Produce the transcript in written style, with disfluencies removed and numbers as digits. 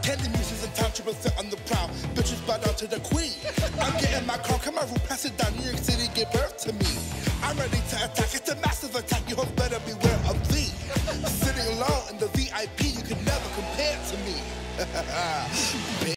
Kandy, Muse is in town, 3% on the prowl. Bitches bow down to the queen. I'm getting my car, come on, pass it down. New York City, give birth to me. I'm ready to attack, it's a massive attack. You hoes better beware of thee. Sitting alone in the VIP, you can never compare to me.